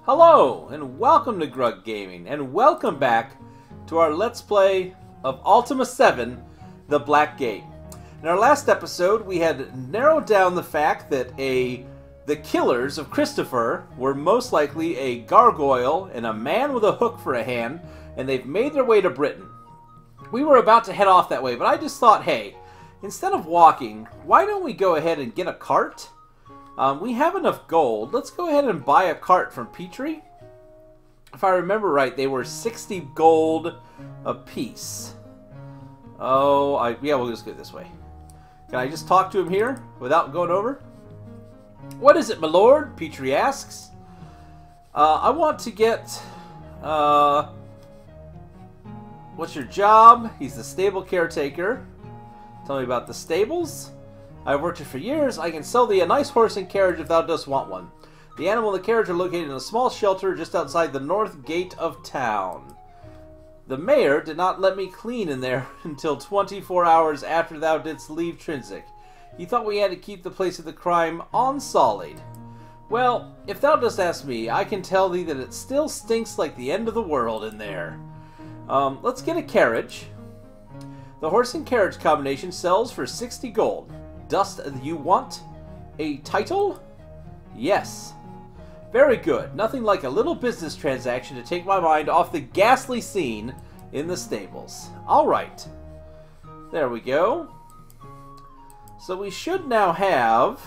Hello, and welcome to Grug Gaming, and welcome back to our Let's Play of Ultima 7, The Black Gate. In our last episode, we had narrowed down the fact that the killers of Christopher were most likely a gargoyle and a man with a hook for a hand, and they've made their way to Britain. We were about to head off that way, but I just thought, hey, instead of walking, why don't we go ahead and get a cart? We have enough gold. Let's go ahead and buy a cart from Petrie. If I remember right, they were 60 gold a piece. Yeah, we'll just go this way. Can I just talk to him here without going over? What is it, my lord? Petrie asks. I want to get... what's your job? He's the stable caretaker. Tell me about the stables. I've worked here for years. I can sell thee a nice horse and carriage if thou dost want one. The animal and the carriage are located in a small shelter just outside the north gate of town. The mayor did not let me clean in there until 24 hours after thou didst leave Trinsic. He thought we had to keep the place of the crime on solid. Well, if thou dost ask me, I can tell thee that it still stinks like the end of the world in there. Let's get a carriage. The horse and carriage combination sells for 60 gold. Dost you want a title? Yes. Very good. Nothing like a little business transaction to take my mind off the ghastly scene in the stables. Alright. There we go. So we should now have...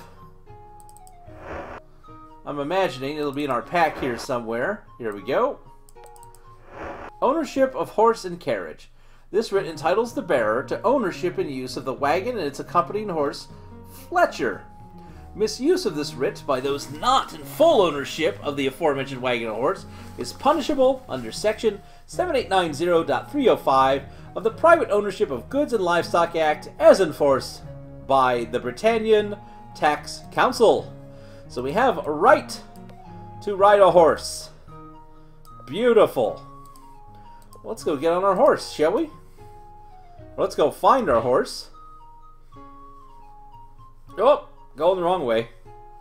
I'm imagining it'll be in our pack here somewhere. Here we go. Ownership of horse and carriage. This writ entitles the bearer to ownership and use of the wagon and its accompanying horse, Fletcher. Misuse of this writ by those not in full ownership of the aforementioned wagon and horse is punishable under section 7890.305 of the Private Ownership of Goods and Livestock Act as enforced by the Britannian Tax Council. So we have a right to ride a horse. Beautiful. Let's go get on our horse, shall we? Let's go find our horse. Oh, going the wrong way.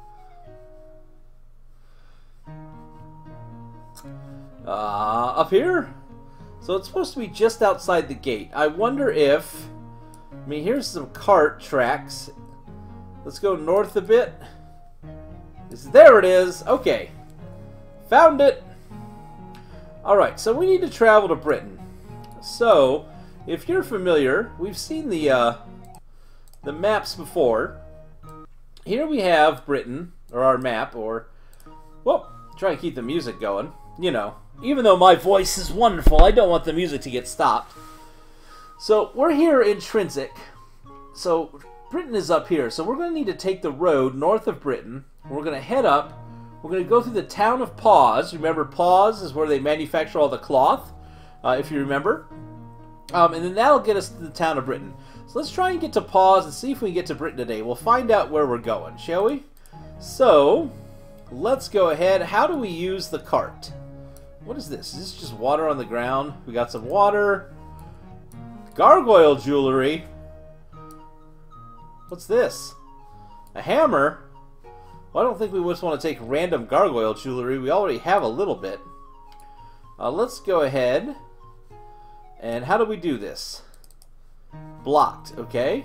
Up here? So it's supposed to be just outside the gate. I wonder if... I mean, here's some cart tracks. Let's go north a bit. There it is. Okay. Found it. Alright, so we need to travel to Britain. So, if you're familiar, we've seen the maps before. Here we have Britain, or our map, or... Well, try and keep the music going. You know, even though my voice is wonderful, I don't want the music to get stopped. So, we're here in Trinsic. So, Britain is up here. So, we're going to need to take the road north of Britain. We're going to head up. We're going to go through the town of Paws. Remember, Paws is where they manufacture all the cloth, if you remember. And then that'll get us to the town of Britain. So let's try and get to Paws and see if we can get to Britain today. We'll find out where we're going, shall we? So, let's go ahead. How do we use the cart? What is this? Is this just water on the ground? We got some water. Gargoyle jewelry. What's this? A hammer? Well, I don't think we just want to take random gargoyle jewelry. We already have a little bit. Let's go ahead. And how do we do this? Blocked, okay.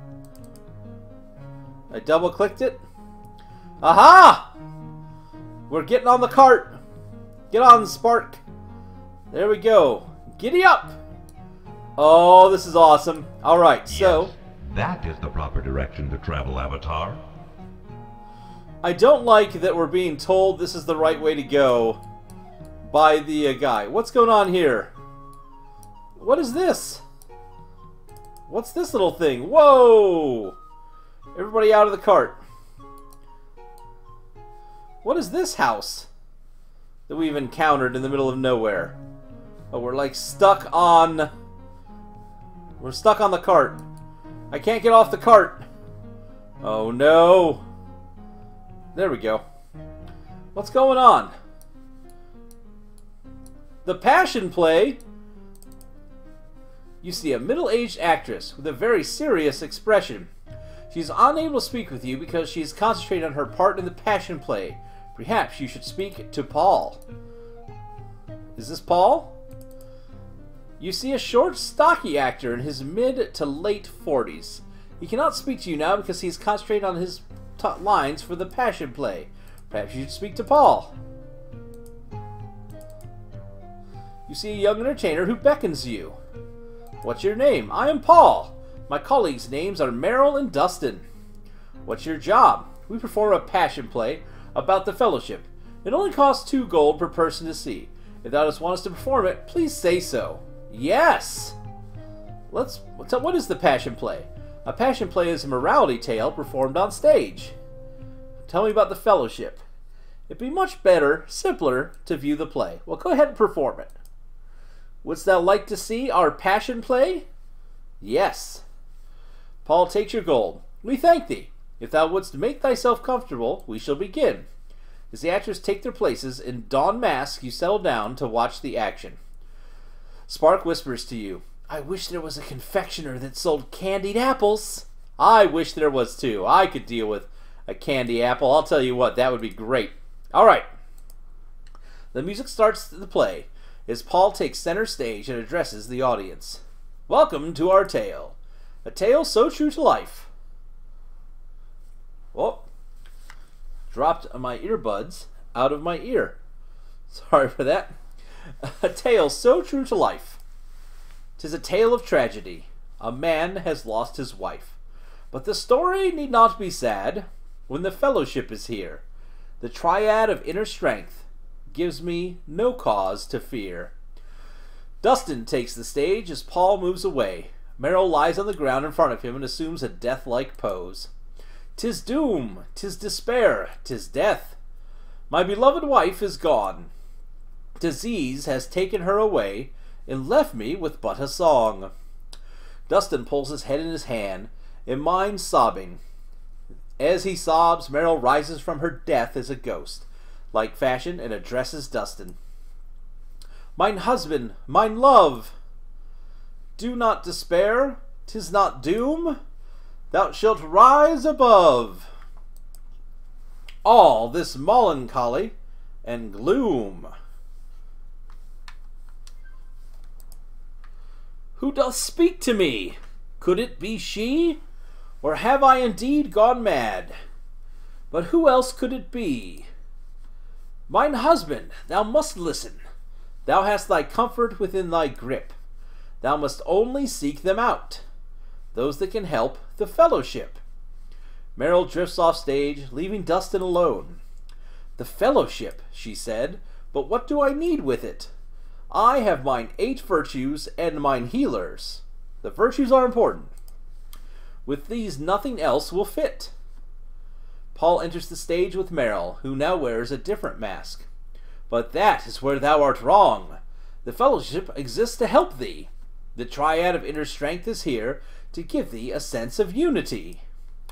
I double-clicked it. Aha! We're getting on the cart. Get on, Spark. There we go. Giddy up! Oh, this is awesome. Alright, so... Yes, that is the proper direction to travel, Avatar. I don't like that we're being told this is the right way to go by the guy. What's going on here? What is this? What's this little thing? Whoa! Everybody out of the cart. What is this house that we've encountered in the middle of nowhere? Oh, we're like stuck on... We're stuck on the cart. I can't get off the cart. Oh no. There we go. What's going on? The Passion Play. You see a middle-aged actress with a very serious expression. She's unable to speak with you because she's concentrated on her part in the Passion Play. Perhaps you should speak to Paul. Is this Paul? You see a short, stocky actor in his mid to late 40s. He cannot speak to you now because he is concentrating on his lines for the Passion Play. Perhaps you should speak to Paul. You see a young entertainer who beckons you. What's your name? I am Paul. My colleagues' names are Merrill and Dustin. What's your job? We perform a Passion Play about the Fellowship. It only costs 2 gold per person to see. If thou dost want us to perform it, please say so. Yes! What is the Passion Play? A Passion Play is a morality tale performed on stage. Tell me about the Fellowship. It'd be much better, simpler, to view the play. Well, go ahead and perform it. Wouldst thou like to see our Passion Play? Yes. Paul, take your gold. We thank thee. If thou wouldst make thyself comfortable, we shall begin. As the actors take their places in dawn mask, you settle down to watch the action. Spark whispers to you, I wish there was a confectioner that sold candied apples. I wish there was too. I could deal with a candy apple. I'll tell you what, that would be great. Alright. The music starts the play as Paul takes center stage and addresses the audience. Welcome to our tale. A tale so true to life. Oh, dropped my earbuds out of my ear. Sorry for that. A tale so true to life. 'Tis a tale of tragedy. A man has lost his wife. But the story need not be sad when the Fellowship is here. The triad of inner strength gives me no cause to fear. Dustin takes the stage as Paul moves away. Merrill lies on the ground in front of him and assumes a death-like pose. 'Tis doom, 'tis despair, 'tis death. My beloved wife is gone. Disease has taken her away and left me with but a song. Dustin pulls his head in his hand and mimes sobbing. As he sobs, Merrill rises from her death as a ghost, like fashion, and addresses Dustin. Mine husband, mine love, do not despair, 'tis not doom, thou shalt rise above all this melancholy and gloom. Who doth speak to me? Could it be she? Or have I indeed gone mad? But who else could it be? Mine husband, thou must listen. Thou hast thy comfort within thy grip. Thou must only seek them out, those that can help the Fellowship. Merrill drifts off stage, leaving Dustin alone. The Fellowship, she said, but what do I need with it? I have mine 8 virtues and mine healers. The virtues are important. With these nothing else will fit. Paul enters the stage with Merrill, who now wears a different mask. But that is where thou art wrong. The Fellowship exists to help thee. The triad of inner strength is here to give thee a sense of unity.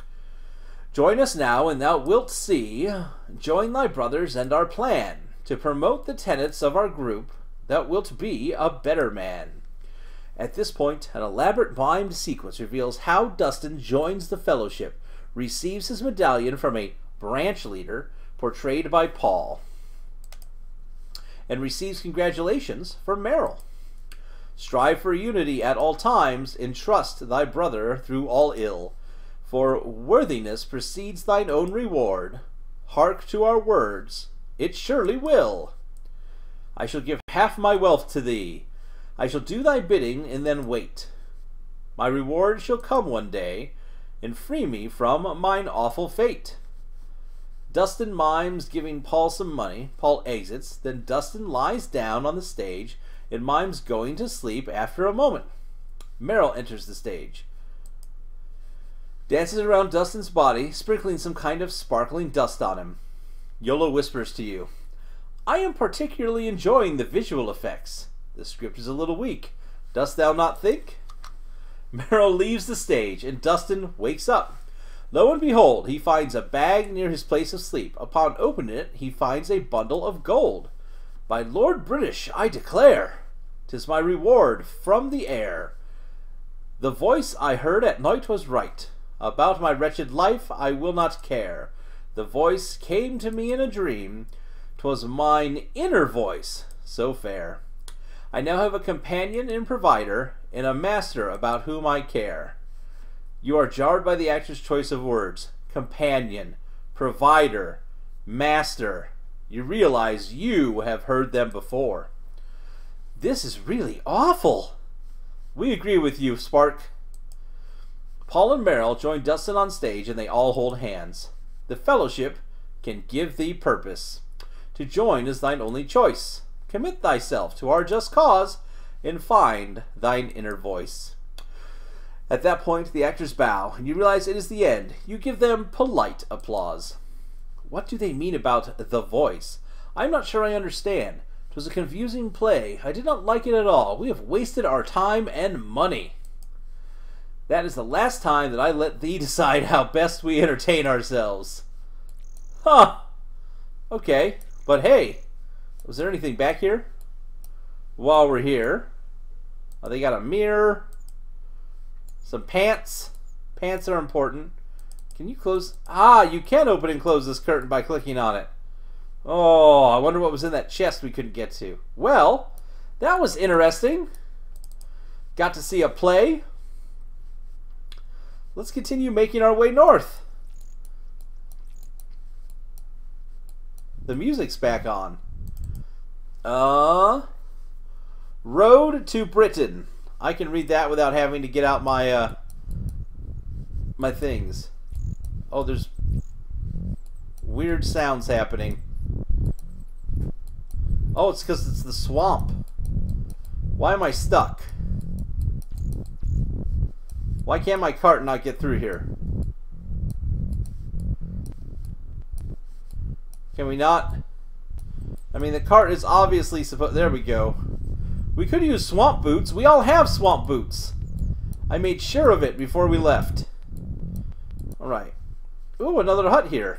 Join us now, and thou wilt see. Join thy brothers and our plan. To promote the tenets of our group, thou wilt be a better man. At this point, an elaborate mimed sequence reveals how Dustin joins the Fellowship, receives his medallion from a branch leader, portrayed by Paul, and receives congratulations from Merrill. Strive for unity at all times, and trust thy brother through all ill. For worthiness precedes thine own reward. Hark to our words, it surely will. I shall give half my wealth to thee. I shall do thy bidding and then wait. My reward shall come one day, and free me from mine awful fate. Dustin mimes giving Paul some money. Paul exits, then Dustin lies down on the stage and mimes going to sleep after a moment. Merrill enters the stage, dances around Dustin's body, sprinkling some kind of sparkling dust on him. Yola whispers to you, I am particularly enjoying the visual effects. The script is a little weak. Dost thou not think? Merrill leaves the stage, and Dustin wakes up. Lo and behold, he finds a bag near his place of sleep. Upon opening it, he finds a bundle of gold. By Lord British, I declare, 'tis my reward from the air. The voice I heard at night was right. About my wretched life I will not care. The voice came to me in a dream. 'Twas mine inner voice, so fair. I now have a companion and provider, and a master about whom I care. You are jarred by the actor's choice of words. Companion, provider, master. You realize you have heard them before. This is really awful. We agree with you, Spark. Paul and Meryl join Dustin on stage, and they all hold hands. The fellowship can give thee purpose. To join is thine only choice. Commit thyself to our just cause, and find thine inner voice. At that point, the actors bow, and you realize it is the end. You give them polite applause. What do they mean about the voice? I'm not sure I understand. 'Twas a confusing play. I did not like it at all. We have wasted our time and money. That is the last time that I let thee decide how best we entertain ourselves. Huh. Okay. But hey, was there anything back here? While we're here. Oh, they got a mirror. Some pants. Pants are important. Can you close? Ah, you can open and close this curtain by clicking on it. Oh, I wonder what was in that chest we couldn't get to. Well, that was interesting. Got to see a play. Let's continue making our way north. The music's back on. Road to Britain. I can read that without having to get out my my things. Oh, there's weird sounds happening. Oh, it's because it's the swamp. Why am I stuck? Why can't my cart not get through here? Can we not? I mean, the cart is obviously supposed... There we go. We could use swamp boots. We all have swamp boots. I made sure of it before we left. Alright. Ooh, another hut here.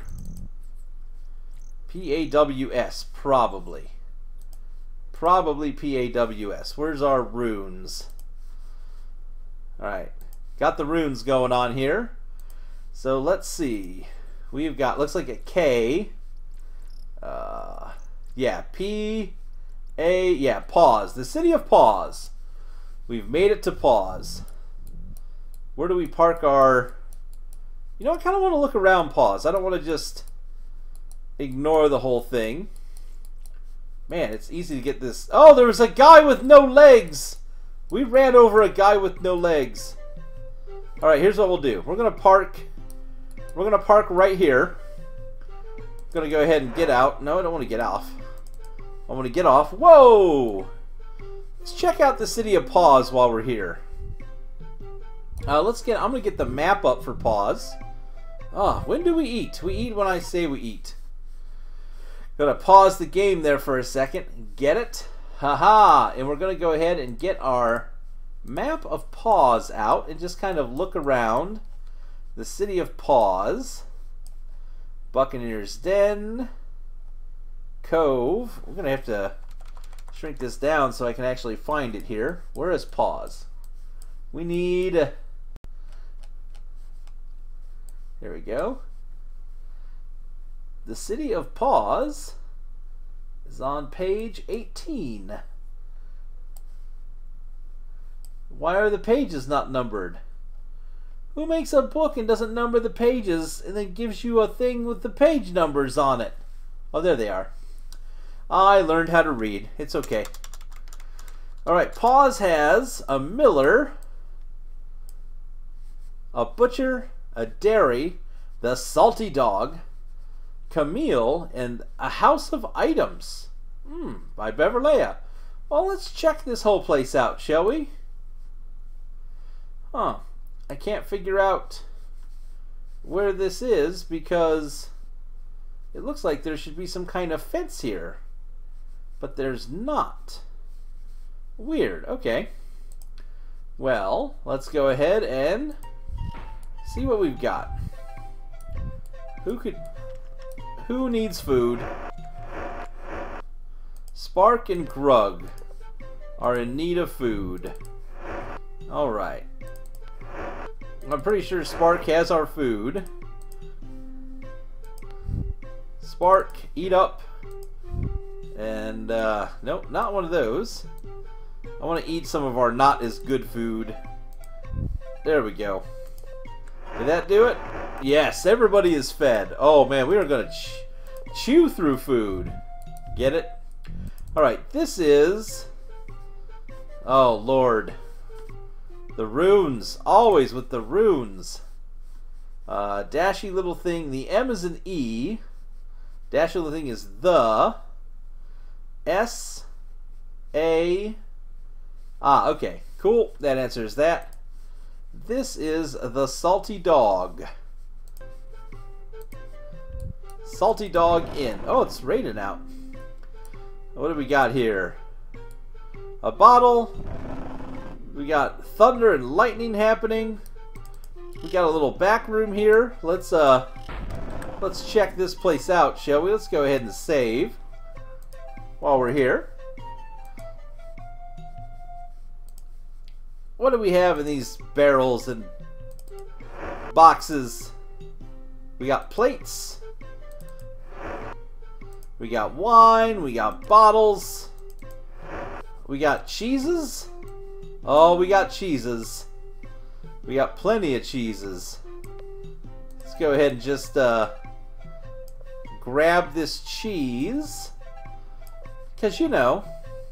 P-A-W-S, probably. Probably P-A-W-S. Where's our runes? Alright. Got the runes going on here. So let's see. We've got, looks like a K. Yeah, P-A, yeah, Pause. The city of Pause. We've made it to Pause. Where do we park our... You know, I kind of want to look around Pause. I don't want to just ignore the whole thing. Man, it's easy to get this... Oh, there was a guy with no legs! We ran over a guy with no legs. Alright, here's what we'll do. We're going to park... We're going to park right here. Going to go ahead and get out. No, I don't want to get off. I want to get off. Whoa! Let's check out the city of Pause while we're here. I'm going to get the map up for Pause. When do we eat? We eat when I say we eat. Gonna pause the game there for a second. Get it? Haha! And we're gonna go ahead and get our map of Pause out and just kind of look around the city of Pause. Buccaneer's Den. Cove. We're gonna have to shrink this down so I can actually find it here. Where is Pause? We need... There we go. The city of Pause is on page 18. Why are the pages not numbered? Who makes a book and doesn't number the pages and then gives you a thing with the page numbers on it? Oh, there they are. I learned how to read. It's okay. Alright, Pause has a miller, a butcher, a dairy, the salty dog, Camille, and a house of items. By Beverleia. Well, let's check this whole place out, shall we? Huh. I can't figure out where this is because it looks like there should be some kind of fence here. But there's not. Weird. Okay. Well, let's go ahead and see what we've got. Who needs food? Spark and Grug are in need of food. Alright. I'm pretty sure Spark has our food. Spark, eat up. And, nope, not one of those. I want to eat some of our not as good food. There we go. Did that do it? Yes, everybody is fed. Oh man, we are going to chew through food. Get it? Alright, this is... Oh, Lord. The runes. Always with the runes. Dashy little thing. The M is an E. Dashy little thing is the. S. A. Ah, okay. Cool. That answers that. This is the Salty Dog. Salty Dog Inn. Oh, it's raining out. What do we got here? A bottle. We got thunder and lightning happening. We got a little back room here. Let's check this place out, shall we? Let's go ahead and save while we're here. What do we have in these barrels and boxes? We got plates. We got wine. We got bottles. We got cheeses. Oh, we got cheeses. We got plenty of cheeses. Let's go ahead and just grab this cheese. Because, you know,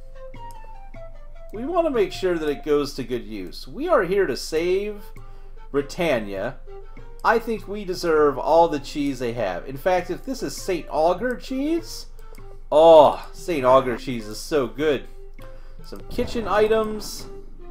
we want to make sure that it goes to good use. We are here to save Britannia. I think we deserve all the cheese they have. In fact, if this is St. Augur cheese, oh, St. Augur cheese is so good. Some kitchen items,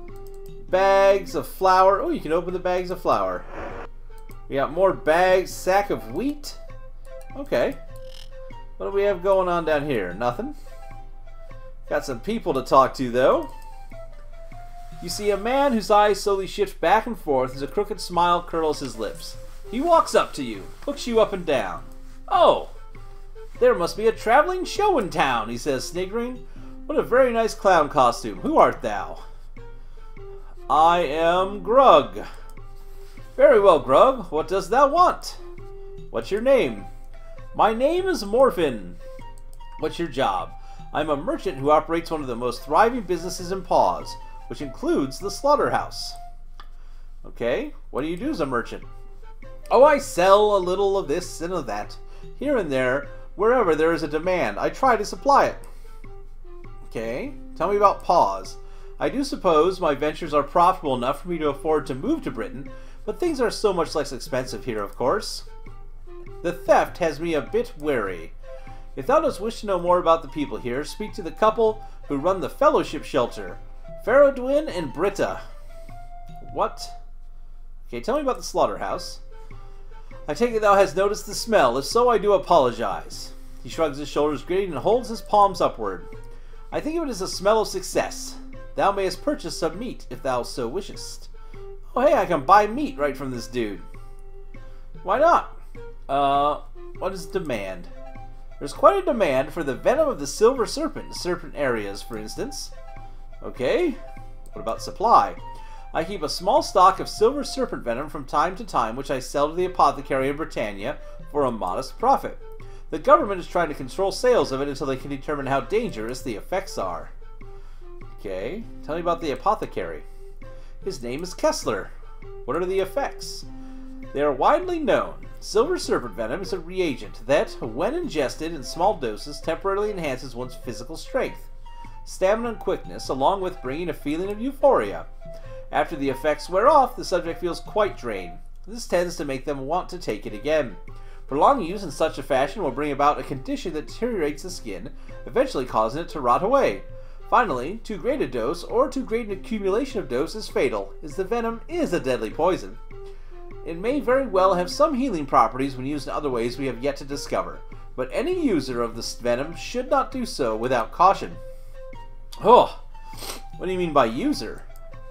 bags of flour. Oh, you can open the bags of flour. We got more bags, sack of wheat. Okay. What do we have going on down here? Nothing. Got some people to talk to, though. You see a man whose eyes slowly shift back and forth as a crooked smile curls his lips. He walks up to you, looks you up and down. Oh, there must be a traveling show in town, he says, sniggering. What a very nice clown costume. Who art thou? I am Grug. Very well, Grug. What dost thou want? What's your name? My name is Morphin. What's your job? I'm a merchant who operates one of the most thriving businesses in Paws, which includes the slaughterhouse. Okay, what do you do as a merchant? Oh, I sell a little of this and of that, here and there, wherever there is a demand. I try to supply it. Okay, tell me about Paws. I do suppose my ventures are profitable enough for me to afford to move to Britain, but things are so much less expensive here, of course. The theft has me a bit wary. If thou dost wish to know more about the people here, speak to the couple who run the Fellowship Shelter, Faradwin and Britta. What? Okay, tell me about the slaughterhouse. I take it thou hast noticed the smell. If so, I do apologize. He shrugs his shoulders, grinning, and holds his palms upward. I think of it as a smell of success. Thou mayest purchase some meat, if thou so wishest. Oh, hey, I can buy meat right from this dude. Why not? What is demand? There's quite a demand for the venom of the silver serpent in certain areas, for instance. Okay. What about supply? I keep a small stock of silver serpent venom from time to time, which I sell to the apothecary in Britannia for a modest profit. The government is trying to control sales of it until they can determine how dangerous the effects are. Okay. Tell me about the apothecary. His name is Kessler. What are the effects? They are widely known. Silver serpent venom is a reagent that, when ingested in small doses, temporarily enhances one's physical strength, stamina, and quickness, along with bringing a feeling of euphoria. After the effects wear off, the subject feels quite drained. This tends to make them want to take it again. Prolonged use in such a fashion will bring about a condition that deteriorates the skin, eventually causing it to rot away. Finally, too great a dose or too great an accumulation of dose is fatal, as the venom is a deadly poison. It may very well have some healing properties when used in other ways we have yet to discover, but any user of this venom should not do so without caution. Oh, what do you mean by user?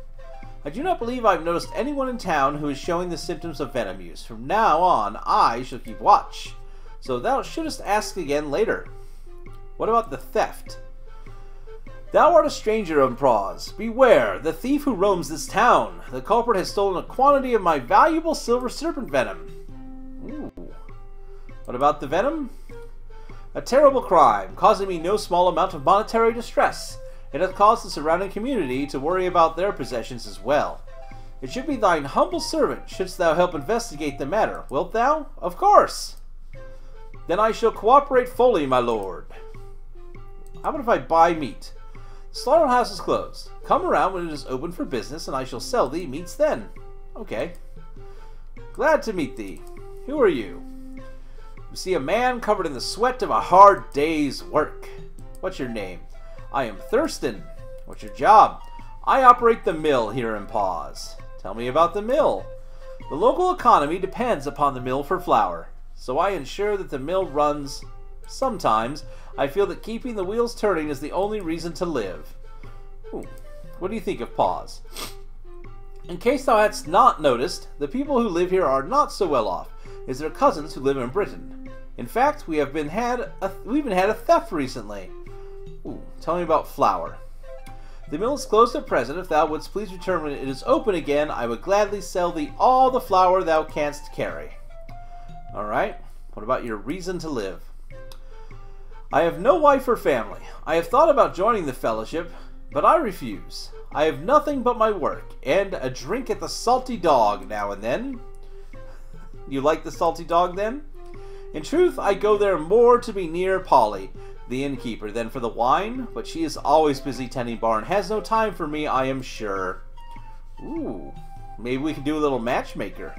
I do not believe I have noticed anyone in town who is showing the symptoms of venom use. From now on, I shall keep watch, so thou shouldst ask again later. What about the theft? Thou art a stranger on Paws. Beware, the thief who roams this town. The culprit has stolen a quantity of my valuable silver serpent venom. Ooh. What about the venom? A terrible crime, causing me no small amount of monetary distress. It hath caused the surrounding community to worry about their possessions as well. It should be thine humble servant, shouldst thou help investigate the matter. Wilt thou? Of course! Then I shall cooperate fully, my lord. How about if I buy meat? The slaughterhouse is closed. Come around when it is open for business, and I shall sell thee meats then. Okay. Glad to meet thee. Who are you? You see a man covered in the sweat of a hard day's work. What's your name? I am Thurston. What's your job? I operate the mill here in Paws. Tell me about the mill. The local economy depends upon the mill for flour, so I ensure that the mill runs. Sometimes I feel that keeping the wheels turning is the only reason to live. Ooh. What do you think of Paws? In case thou hadst not noticed, the people who live here are not so well off as their cousins who live in Britain. In fact, we've even had a theft recently. Ooh, tell me about flour. The mill is closed at present. If thou wouldst please return when it is open again, I would gladly sell thee all the flour thou canst carry. Alright, what about your reason to live? I have no wife or family. I have thought about joining the fellowship, but I refuse. I have nothing but my work, and a drink at the Salty Dog now and then. You like the Salty Dog then? In truth, I go there more to be near Polly, the innkeeper, than for the wine, but she is always busy tending bar and has no time for me, I am sure. Ooh, maybe we can do a little matchmaker.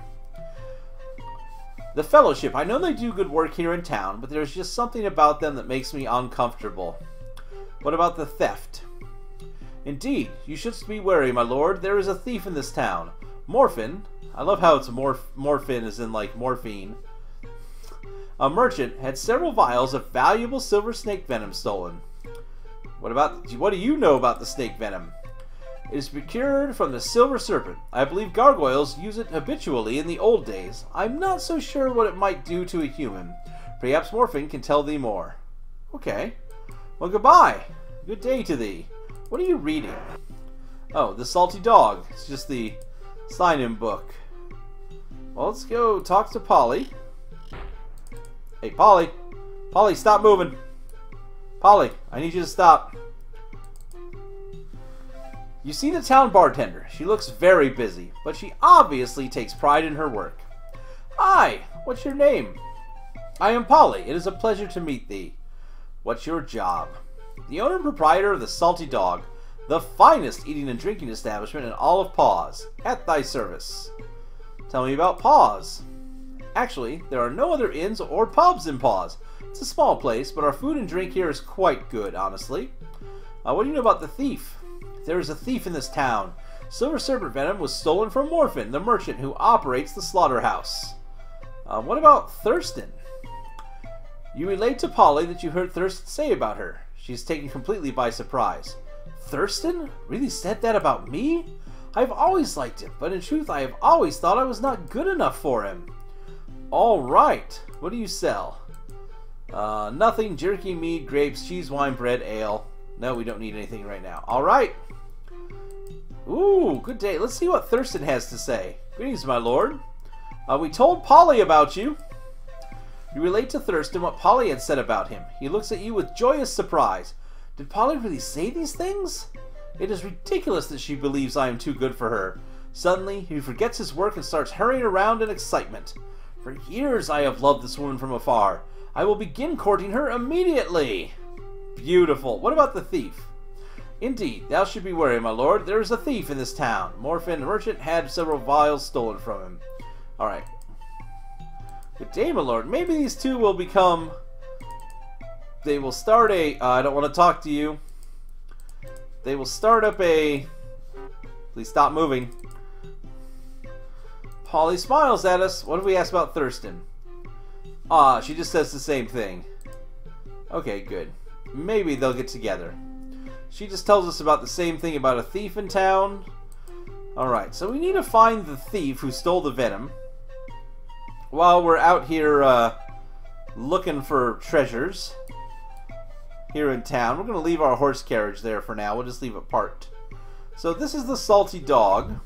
The Fellowship, I know they do good work here in town, but there's just something about them that makes me uncomfortable. What about the theft? Indeed, you shouldst be wary, my lord. There is a thief in this town. Morphin. I love how it's morphin as in like morphine. A merchant had several vials of valuable silver snake venom stolen. What do you know about the snake venom? It is procured from the silver serpent. I believe gargoyles use it habitually in the old days. I'm not so sure what it might do to a human. Perhaps Morphin can tell thee more. Okay. Well, goodbye. Good day to thee. What are you reading? Oh, the Salty Dog. It's just the sign-in book. Well, let's go talk to Polly. Hey, Polly. Polly, stop moving. Polly, I need you to stop. You see the town bartender. She looks very busy, but she obviously takes pride in her work. Hi, what's your name? I am Polly. It is a pleasure to meet thee. What's your job? The owner and proprietor of the Salty Dog, the finest eating and drinking establishment in all of Paws, at thy service. Tell me about Paws. Actually, there are no other inns or pubs in Paws. It's a small place, but our food and drink here is quite good, honestly. What do you know about the thief? There is a thief in this town. Silver Serpent Venom was stolen from Morphin, the merchant who operates the slaughterhouse. What about Thurston? You relate to Polly that you heard Thurston say about her. She's taken completely by surprise. Thurston? Really said that about me? I've always liked him, but in truth I have always thought I was not good enough for him. Alright, what do you sell? Nothing, jerky, meat, grapes, cheese, wine, bread, ale. No, we don't need anything right now. Alright. Ooh, good day. Let's see what Thurston has to say. Greetings, my lord. We told Polly about you. You relate to Thurston what Polly had said about him. He looks at you with joyous surprise. Did Polly really say these things? It is ridiculous that she believes I am too good for her. Suddenly, he forgets his work and starts hurrying around in excitement. For years I have loved this woman from afar. I will begin courting her immediately. Beautiful. What about the thief? Indeed, thou should be wary, my lord. There is a thief in this town. Morphin, the merchant, had several vials stolen from him. Alright. Good day, my lord. Maybe these two will become... They will start a... I don't want to talk to you. They will start up a... Please stop moving. Polly smiles at us. What if we ask about Thurston? She just says the same thing. Okay, good. Maybe they'll get together. She just tells us about the same thing about a thief in town. Alright, so we need to find the thief who stole the venom. While we're out here looking for treasures here in town. We're going to leave our horse carriage there for now. We'll just leave it parked. So this is the Salty Dog,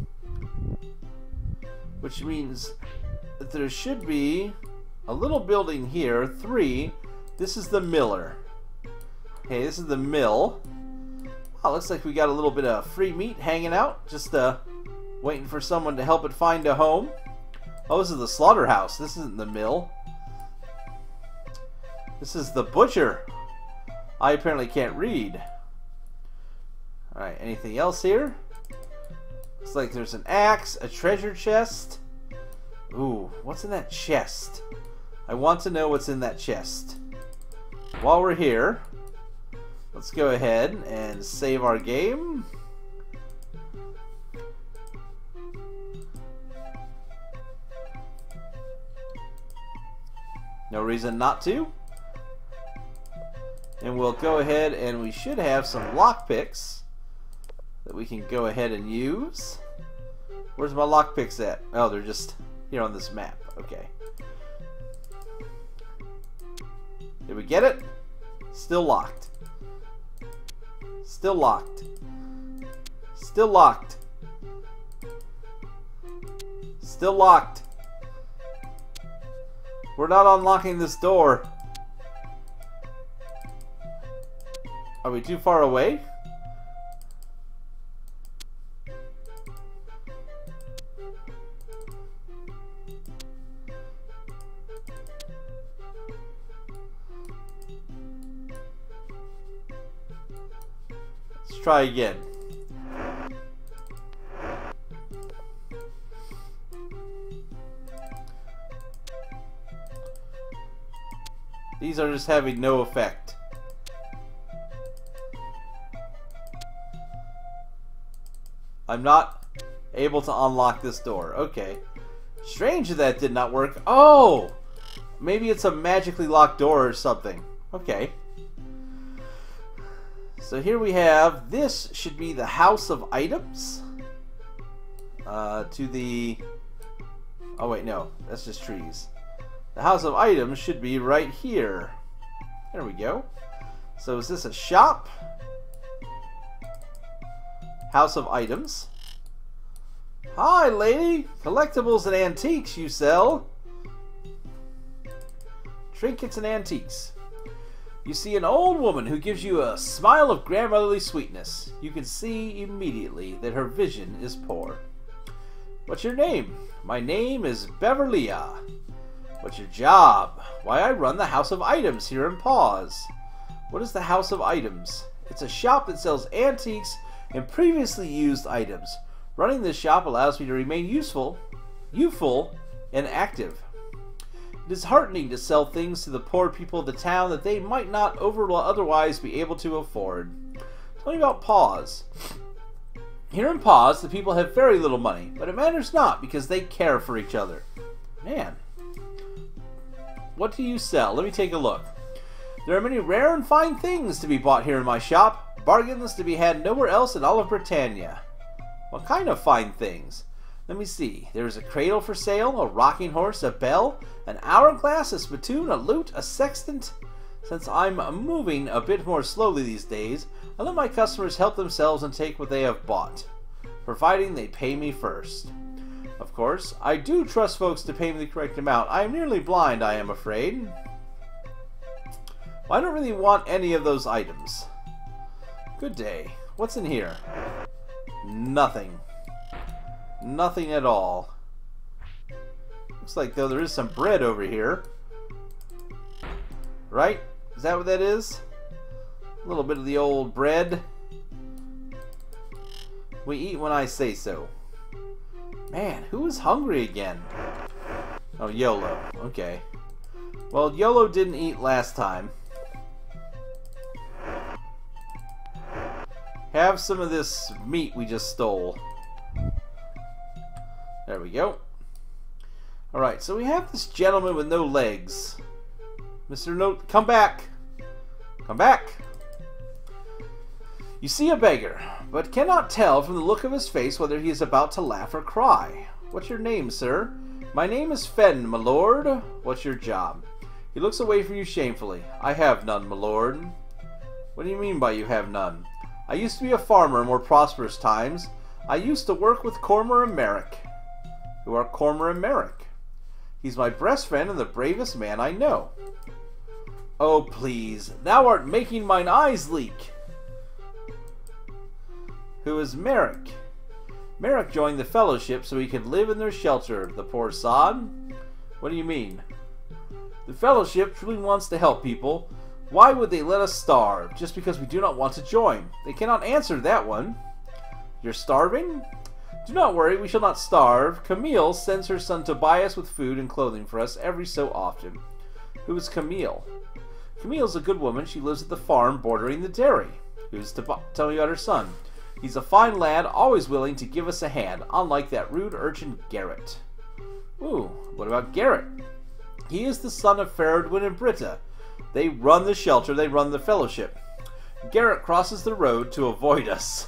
which means that there should be a little building here, 3, This is the miller. Hey, this is the mill. Oh, looks like we got a little bit of free meat hanging out. Just waiting for someone to help it find a home. Oh, this is the slaughterhouse. This isn't the mill. This is the butcher. I apparently can't read. Alright, anything else here? Looks like there's an axe, a treasure chest. Ooh, what's in that chest? I want to know what's in that chest. While we're here, let's go ahead and save our game. No reason not to. And we'll go ahead and we should have some lockpicks that we can go ahead and use. Where's my lockpicks at? Oh, they're just here on this map. Okay. Did we get it? Still locked. Still locked. Still locked. Still locked. We're not unlocking this door. Are we too far away? Let's try again. These are just having no effect. I'm not able to unlock this door. Okay. Strange that did not work. Oh! Maybe it's a magically locked door or something. Okay. So here we have, this should be the house of items. To the... Oh wait, no. That's just trees. The house of items should be right here. There we go. So is this a shop? House of items. Hi, lady. Collectibles and antiques you sell. Trinkets and antiques. You see an old woman who gives you a smile of grandmotherly sweetness. You can see immediately that her vision is poor. What's your name? My name is Beverlia. What's your job? Why, I run the House of Items here in Paws. What is the House of Items? It's a shop that sells antiques and previously used items. Running this shop allows me to remain youthful, and active. It is heartening to sell things to the poor people of the town that they might not otherwise be able to afford. Tell me about Paws. Here in Paws, the people have very little money, but it matters not because they care for each other. Man. What do you sell? Let me take a look. There are many rare and fine things to be bought here in my shop. Bargains to be had nowhere else in all of Britannia. What kind of fine things? Let me see. There is a cradle for sale, a rocking horse, a bell, an hourglass, a spittoon, a lute, a sextant. Since I'm moving a bit more slowly these days, I let my customers help themselves and take what they have bought, providing they pay me first. Of course, I do trust folks to pay me the correct amount. I am nearly blind, I am afraid. Well, I don't really want any of those items. Good day. What's in here? Nothing. Nothing at all. Looks like, though, there is some bread over here. Right? Is that what that is? A little bit of the old bread. We eat when I say so. Man, who is hungry again? Oh, YOLO. Okay. Well, YOLO didn't eat last time. Have some of this meat we just stole. There we go. Alright, so we have this gentleman with no legs. Mr. No... Come back! Come back! You see a beggar, but cannot tell from the look of his face whether he is about to laugh or cry. What's your name, sir? My name is Fenn, my lord. What's your job? He looks away from you shamefully. I have none, my lord. What do you mean by you have none? I used to be a farmer in more prosperous times. I used to work with Cormoran Merrick. Who are Cormoran Merrick? He's my best friend and the bravest man I know. Oh, please. Thou art making mine eyes leak. Who is Merrick? Merrick joined the Fellowship so he could live in their shelter, the poor sod. What do you mean? The Fellowship truly wants to help people. Why would they let us starve, just because we do not want to join? They cannot answer that one. You're starving? Do not worry, we shall not starve. Camille sends her son Tobias with food and clothing for us every so often. Who is Camille? Camille's a good woman. She lives at the farm bordering the dairy. Who's to tell me about her son? He's a fine lad, always willing to give us a hand, unlike that rude urchin Garrett. Ooh, what about Garrett? He is the son of Faradwin and Britta. They run the shelter, they run the Fellowship. Garrett crosses the road to avoid us.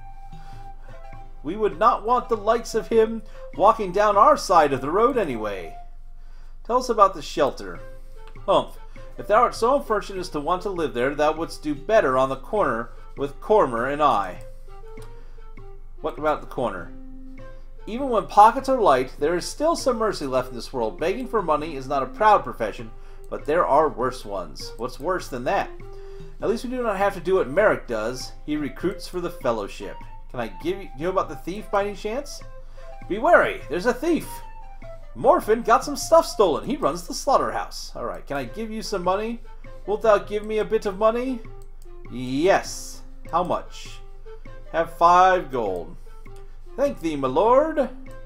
We would not want the likes of him walking down our side of the road anyway. Tell us about the shelter. Humph. If thou art so unfortunate as to want to live there, thou wouldst do better on the corner with Cormer and I. What about the corner? Even when pockets are light, there is still some mercy left in this world. Begging for money is not a proud profession, but there are worse ones. What's worse than that? At least we do not have to do what Merrick does. He recruits for the Fellowship. Can I give you... Do you know about the thief by any chance? Be wary, there's a thief. Morphin got some stuff stolen. He runs the slaughterhouse. Alright, can I give you some money? Wilt thou give me a bit of money? Yes. How much? Have 5 gold. Thank thee, my lord.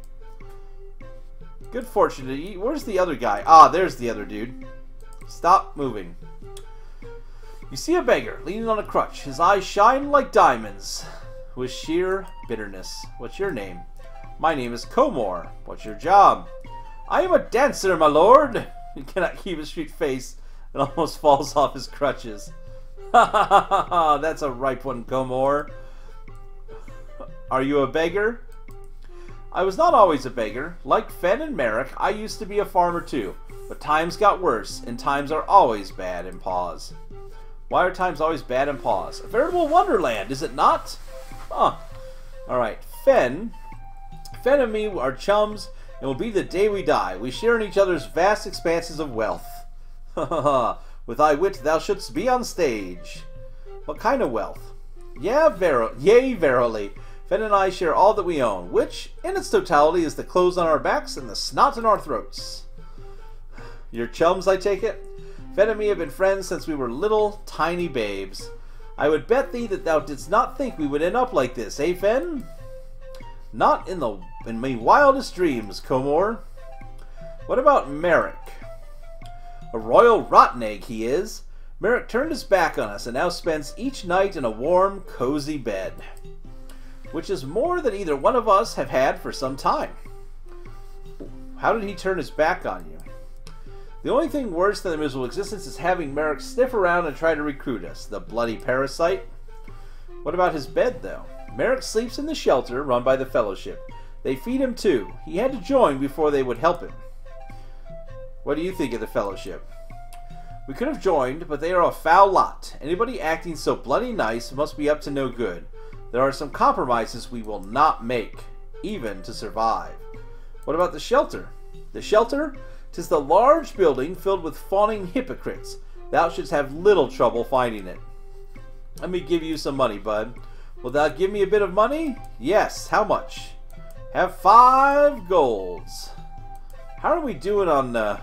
Good fortune to eat. Where's the other guy? Ah, there's the other dude. Stop moving. You see a beggar leaning on a crutch. His eyes shine like diamonds with sheer bitterness. What's your name? My name is Comor. What's your job? I am a dancer, my lord. He cannot keep a straight face and almost falls off his crutches. Ha ha ha ha ha. That's a ripe one, Comor. Are you a beggar? I was not always a beggar. Like Fen and Merrick, I used to be a farmer too. But times got worse, and times are always bad in Paws. Why are times always bad in Paws? A veritable wonderland, is it not? Huh. Alright, Fen and me are chums, and will be the day we die. We share in each other's vast expanses of wealth. Ha ha ha. With thy wit thou shouldst be on stage. What kind of wealth? Yea, verily. Fen and I share all that we own, which, in its totality, is the clothes on our backs and the snot in our throats. Your chums, I take it? Fen and me have been friends since we were little, tiny babes. I would bet thee that thou didst not think we would end up like this, eh, Fen? Not in my wildest dreams, Comor. What about Merrick? A royal rotten egg he is. Merrick turned his back on us and now spends each night in a warm, cozy bed, which is more than either one of us have had for some time. How did he turn his back on you? The only thing worse than the miserable existence is having Merrick sniff around and try to recruit us, the bloody parasite. What about his bed, though? Merrick sleeps in the shelter run by the Fellowship. They feed him too. He had to join before they would help him. What do you think of the Fellowship? We could have joined, but they are a foul lot. Anybody acting so bloody nice must be up to no good. There are some compromises we will not make, even to survive. What about the shelter? The shelter? 'Tis the large building filled with fawning hypocrites. Thou shouldst have little trouble finding it. Let me give you some money, bud. Will thou give me a bit of money? Yes. How much? Have 5 golds. How are we doing on...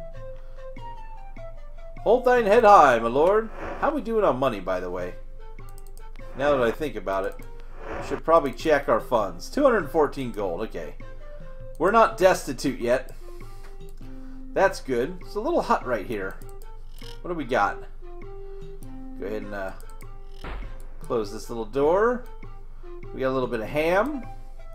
Hold thine head high, my lord. How are we doing on money, by the way? Now that I think about it, I should probably check our funds. 214 gold, okay. We're not destitute yet. That's good. It's a little hut right here. What do we got? Go ahead and close this little door. We got a little bit of ham.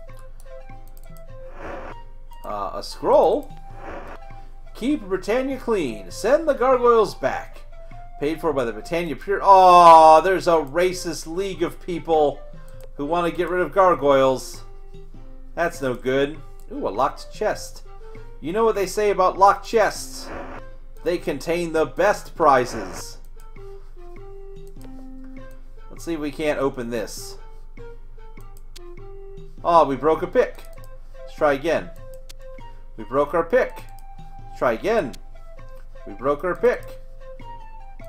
A scroll. Keep Britannia clean. Send the gargoyles back. Paid for by the Britannia Pure. Oh, there's a racist league of people who want to get rid of gargoyles. That's no good. Ooh, a locked chest. You know what they say about locked chests? They contain the best prizes. Let's see if we can't open this. Oh, we broke a pick. Let's try again. We broke our pick. Let's try again. We broke our pick.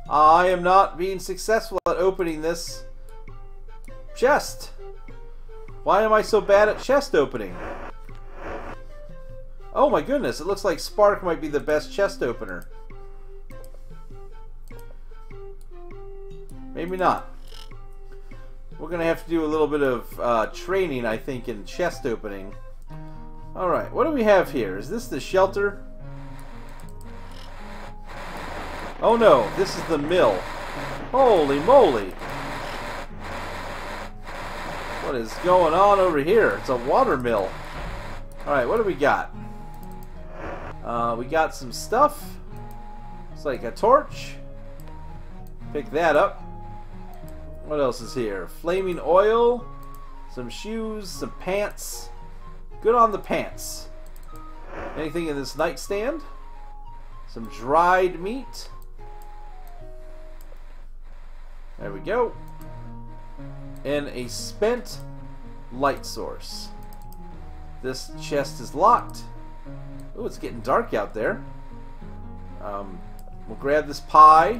I am not being successful at opening this chest. Why am I so bad at chest opening? Oh my goodness, it looks like Spark might be the best chest opener. Maybe not. We're going to have to do a little bit of training, I think, in chest opening. Alright, what do we have here? Is this the shelter? Oh no, this is the mill. Holy moly! What is going on over here? It's a water mill. Alright, what do we got? We got some stuff. It's like a torch. Pick that up. What else is here? Flaming oil, some shoes, some pants. Good on the pants. Anything in this nightstand? Some dried meat. There we go. And a spent light source. This chest is locked. Oh, it's getting dark out there. We'll grab this pie.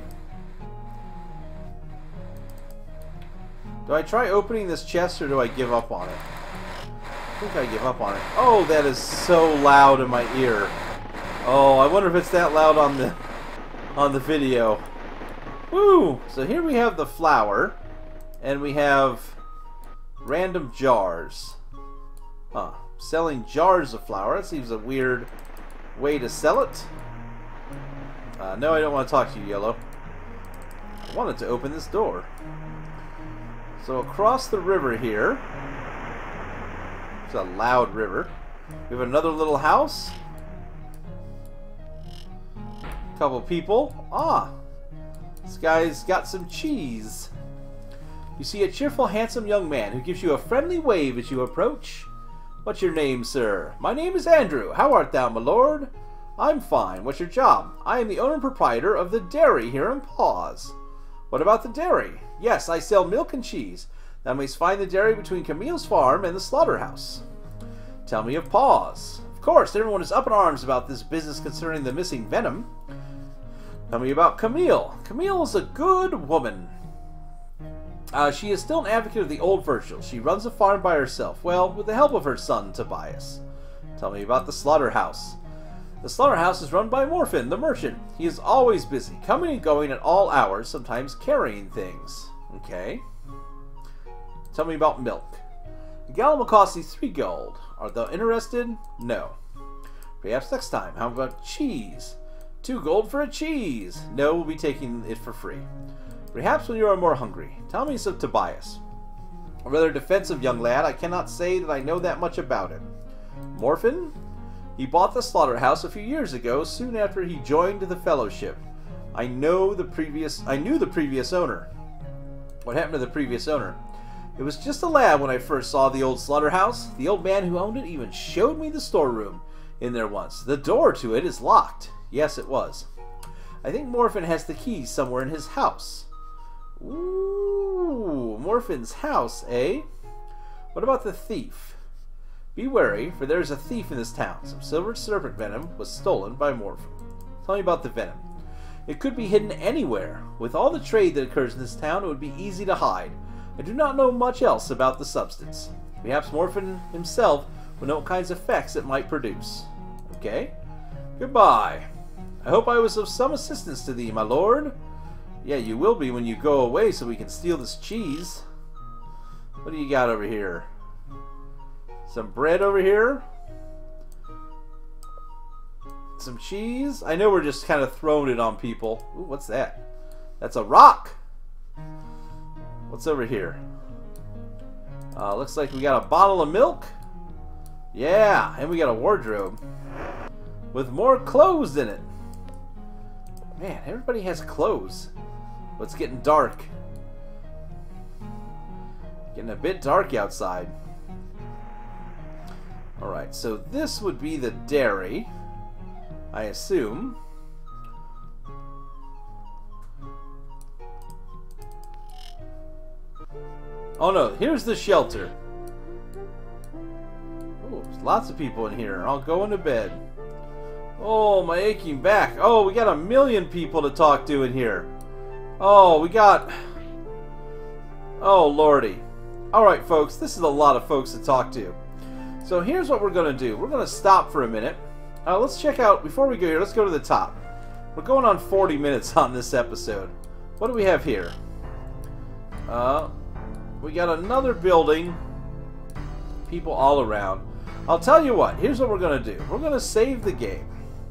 Do I try opening this chest or do I give up on it? I think I give up on it. Oh, that is so loud in my ear. Oh, I wonder if it's that loud on the video. Woo! So here we have the flour, and we have random jars. Huh. Selling jars of flour. That seems a weird way to sell it. No, I don't want to talk to you, Yellow. I wanted to open this door. So across the river here, it's a loud river. We have another little house. A couple people. Ah, this guy's got some cheese. You see a cheerful, handsome young man who gives you a friendly wave as you approach. What's your name, sir? My name is Andrew. How art thou, my lord? I'm fine. What's your job? I am the owner and proprietor of the dairy here in Paws. What about the dairy? Yes, I sell milk and cheese. Thou mayst find the dairy between Camille's farm and the slaughterhouse. Tell me of Paws. Of course, everyone is up in arms about this business concerning the missing venom. Tell me about Camille. Camille is a good woman. She is still an advocate of the old virtue. She runs a farm by herself, well, with the help of her son, Tobias. Tell me about the slaughterhouse. The slaughterhouse is run by Morphin, the merchant. He is always busy, coming and going at all hours, sometimes carrying things. Okay. Tell me about milk. A gallon will cost thee 3 gold. Art thou interested? No. Perhaps next time. How about cheese? 2 gold for a cheese. No, we'll be taking it for free. Perhaps when you are more hungry. Tell me of Tobias. A rather defensive young lad. I cannot say that I know that much about him. Morphin? He bought the slaughterhouse a few years ago, soon after he joined the fellowship. I knew the previous owner. What happened to the previous owner? It was just a lad when I first saw the old slaughterhouse. The old man who owned it even showed me the storeroom in there once. The door to it is locked. Yes, it was. I think Morphin has the keys somewhere in his house. Ooh, Morphin's house, eh? What about the thief? Be wary, for there is a thief in this town. Some silver serpent venom was stolen by Morphin. Tell me about the venom. It could be hidden anywhere. With all the trade that occurs in this town, it would be easy to hide. I do not know much else about the substance. Perhaps Morphin himself will know what kinds of effects it might produce. Okay? Goodbye. I hope I was of some assistance to thee, my lord. Yeah, you will be when you go away so we can steal this cheese. What do you got over here? Some bread over here. Some cheese. I know we're just kind of throwing it on people. Ooh, what's that? That's a rock. What's over here? Looks like we got a bottle of milk. Yeah, and we got a wardrobe with more clothes in it. Man, everybody has clothes. But it's getting dark. Getting a bit dark outside. Alright, so this would be the dairy, I assume. Oh no, here's the shelter. Oh, there's lots of people in here. I'll go into bed. Oh, my aching back. Oh, we got 1 million people to talk to in here. Oh, we got... Oh, lordy. Alright, folks, this is a lot of folks to talk to. So here's what we're going to do. We're going to stop for a minute. Let's check out, before we go here, let's go to the top. We're going on 40 minutes on this episode. What do we have here? We got another building. People all around. I'll tell you what, here's what we're going to do. We're going to save the game.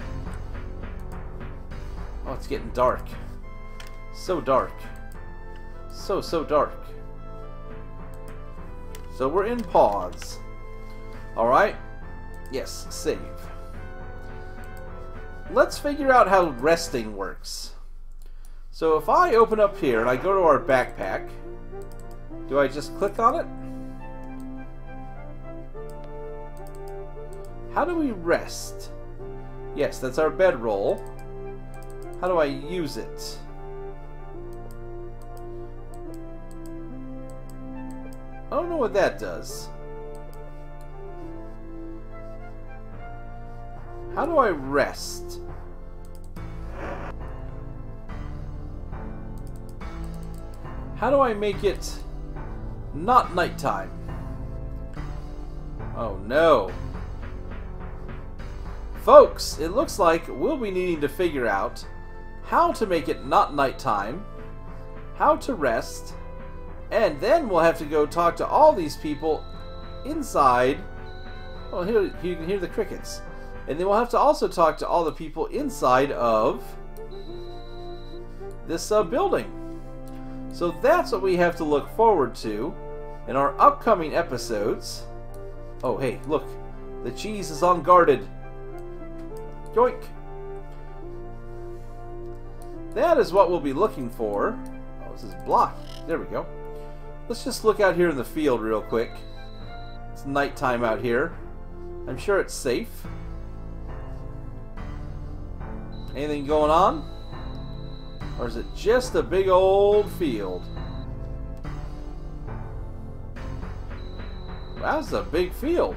Oh, it's getting dark. So dark. So dark. So we're in pause. Alright? Yes, save. Let's figure out how resting works. So if I open up here and I go to our backpack, do I just click on it? How do we rest? Yes, that's our bedroll. How do I use it? I don't know what that does. How do I rest? How do I make it not nighttime? Oh no. Folks, it looks like we'll be needing to figure out how to make it not nighttime, how to rest, and then we'll have to go talk to all these people inside. Oh, here you can hear the crickets. And then we'll have to also talk to all the people inside of this building. So that's what we have to look forward to in our upcoming episodes. Oh, hey, look. The cheese is unguarded. Yoink. That is what we'll be looking for. Oh, this is blocked. There we go. Let's just look out here in the field real quick. It's nighttime out here. I'm sure it's safe. Anything going on? Or is it just a big old field? That's a big field.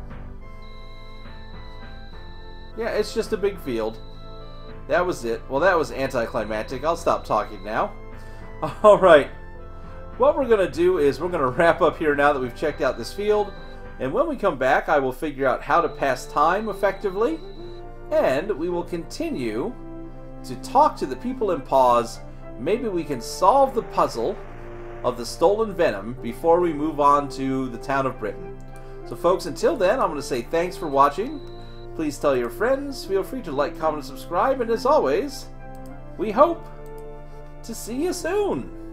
Yeah, it's just a big field. That was it. Well, that was anticlimactic. I'll stop talking now. Alright. What we're going to do is we're going to wrap up here now that we've checked out this field. And when we come back, I will figure out how to pass time effectively. And we will continue to talk to the people in Pause. Maybe we can solve the puzzle of the stolen venom before we move on to the town of Britain. So folks, until then, I'm going to say thanks for watching. Please tell your friends. Feel free to like, comment, and subscribe. And as always, we hope to see you soon.